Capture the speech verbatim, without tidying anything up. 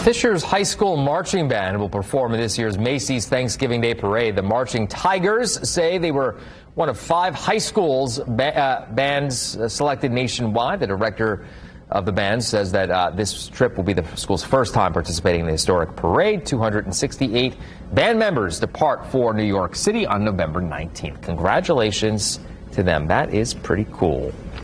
Fisher's High School Marching Band will perform in this year's Macy's Thanksgiving Day Parade. The Marching Tigers say they were one of five high schools ba uh, bands uh, selected nationwide. The director of the band says that uh, this trip will be the school's first time participating in the historic parade. two hundred sixty-eight band members depart for New York City on November nineteenth. Congratulations to them. That is pretty cool.